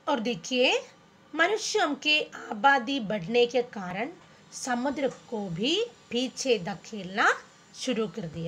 और देखिए, मनुष्यों के आबादी बढ़ने के कारण समुद्र को भी पीछे धकेलना शुरू कर दिया।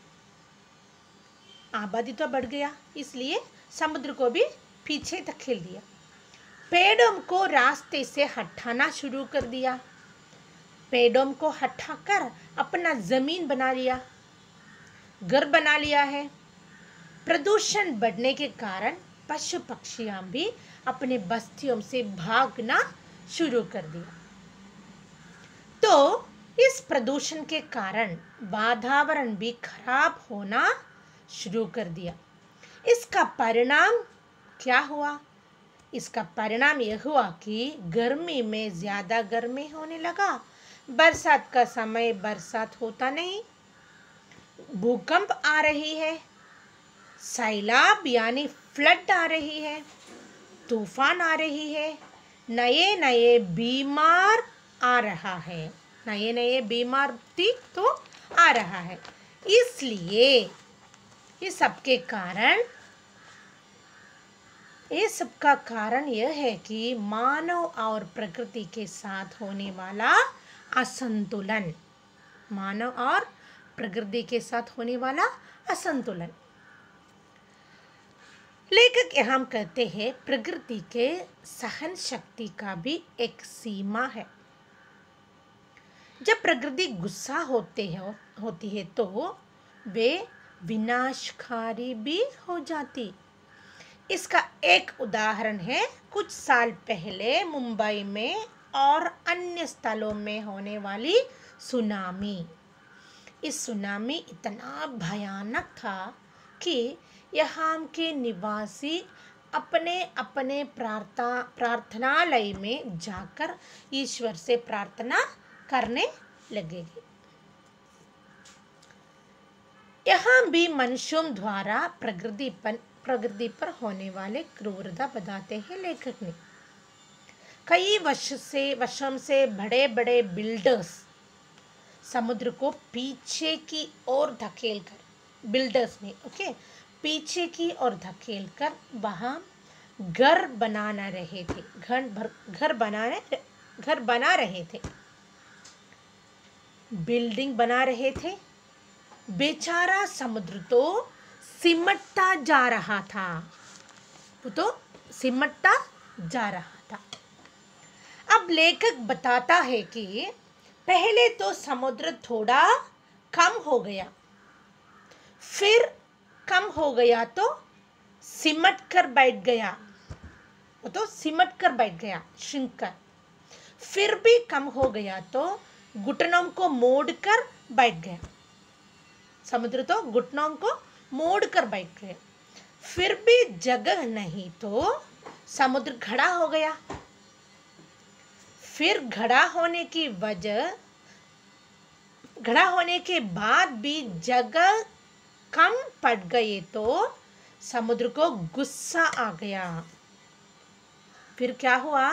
आबादी तो बढ़ गया, इसलिए समुद्र को भी पीछे धकेल दिया। पेड़ों को रास्ते से हटाना शुरू कर दिया। पेड़ों को हटाकर अपना जमीन बना लिया, घर बना लिया है। प्रदूषण बढ़ने के कारण पशु पक्षियां भी अपने बस्तियों से भागना शुरू कर दिया। तो इस प्रदूषण के कारण वातावरण भी खराब होना शुरू कर दिया। इसका परिणाम क्या हुआ? इसका परिणाम यह हुआ कि गर्मी में ज्यादा गर्मी होने लगा, बरसात का समय बरसात होता नहीं, भूकंप आ रही है, सैलाब यानी फ्लड आ रही है, तूफान आ रही है, नए नए बीमार आ रहा है, नए नए बीमार तो आ रहा है। इसलिए ये सबका कारण यह है कि मानव और प्रकृति के साथ होने वाला असंतुलन, मानव और प्रकृति के साथ होने वाला असंतुलन। लेखक यहाँ कहते हैं प्रकृति के सहन शक्ति का भी एक सीमा है। जब प्रकृति गुस्सा होती है तो वे विनाशकारी भी हो जाती। इसका एक उदाहरण है कुछ साल पहले मुंबई में और अन्य स्थलों में होने वाली सुनामी। इस सुनामी इतना भयानक था कि यहाँ के निवासी अपने अपने प्रार्थनालय में जाकर ईश्वर से प्रार्थना करने लगेंगे। यहाँ भी मनुष्यों द्वारा प्रकृति पर होने वाले क्रूरता बताते हैं लेखक ने। कई वर्षों से बड़े बड़े बिल्डर्स समुद्र को पीछे की ओर धकेलकर, बिल्डर्स ने पीछे की ओर धकेलकर वहां घर बना रहे थे, घर बना रहे थे, बिल्डिंग बना रहे थे। बेचारा समुद्र तो सिमटता जा रहा था, वो तो सिमटता जा रहा था। अब लेखक बताता है कि पहले तो समुद्र थोड़ा कम हो गया, फिर कम हो गया तो सिमट कर बैठ गया, वो तो सिमट कर बैठ गया, श्रिंक कर। फिर भी कम हो गया तो घुटनों को मोड़कर बैठ गया, समुद्र तो घुटनों को मोड़कर बैठ गया। फिर भी जगह नहीं तो समुद्र खड़ा हो गया। फिर खड़ा होने के बाद भी जगह कम पड़ गई तो समुद्र को गुस्सा आ गया। फिर क्या हुआ?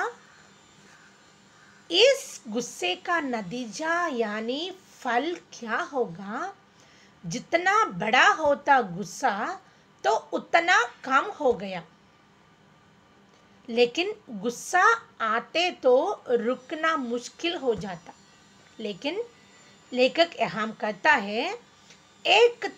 इस गुस्से का नतीजा यानी फल क्या होगा? जितना बड़ा होता गुस्सा तो उतना कम हो गया। लेकिन गुस्सा आते तो रुकना मुश्किल हो जाता। लेकिन लेखक यहाँ कहता है एक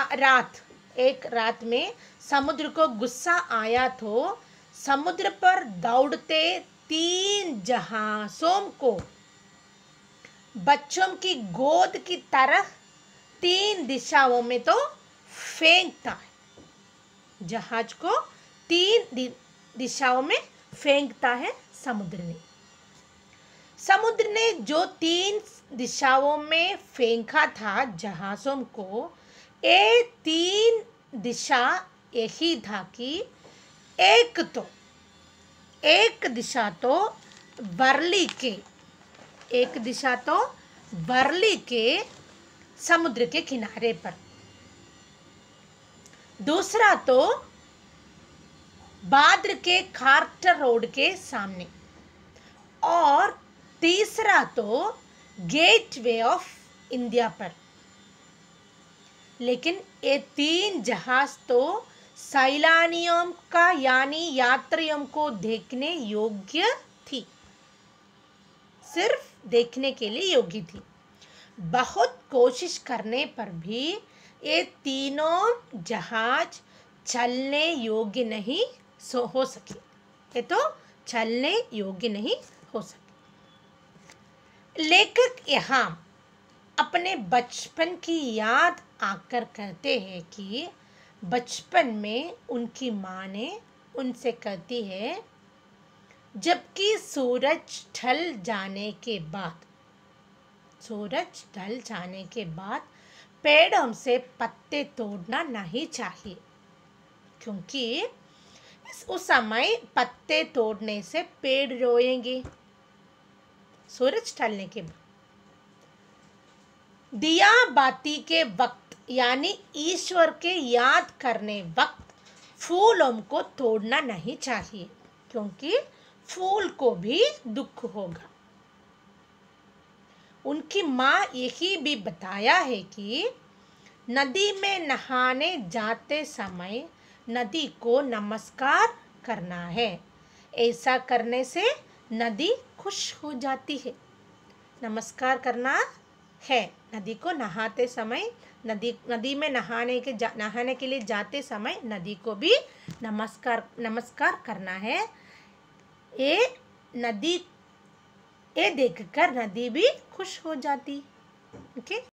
रात में समुद्र को गुस्सा आया तो समुद्र पर दौड़ते 3 जहाजों को बच्चों की गोद की तरह 3 दिशाओं में तो फेंकता है। जहाज को 3 दिशाओं में फेंकता है समुद्र ने जो 3 दिशाओं में फेंका था जहाजों को, ये 3 दिशा यही था कि एक दिशा तो वर्ली के समुद्र के किनारे पर, दूसरा तो बाद्र के कार्टर रोड के सामने, और तीसरा तो गेटवे ऑफ इंडिया पर। लेकिन ये 3 जहाज तो सैलानियों का यानी यात्रियों को देखने योग्य थी, सिर्फ देखने के लिए योग्य थी। बहुत कोशिश करने पर भी ये तीनों जहाज चलने योग्य नहीं हो सके। ये तो चलने योग्य नहीं हो सके। लेखक यहाँ अपने बचपन की याद आकर कहते हैं कि बचपन में उनकी माँ ने उनसे कहती है, जबकि सूरज ढल जाने के बाद पेड़ों से पत्ते तोड़ना नहीं चाहिए, क्योंकि उस समय पत्ते तोड़ने से पेड़ रोएंगे। सूरज ढलने के बाद दिया बाती के वक्त यानी ईश्वर के याद करने वक्त फूलों को तोड़ना नहीं चाहिए, क्योंकि फूल को भी दुख होगा। उनकी माँ यही भी बताया है कि नदी में नहाने जाते समय नदी को नमस्कार करना है। ऐसा करने से नदी खुश हो जाती है। नमस्कार करना है नदी को नहाते समय, नदी में नहाने के लिए जाते समय नदी को भी नमस्कार करना है। ये देखकर नदी भी खुश हो जाती। ओके।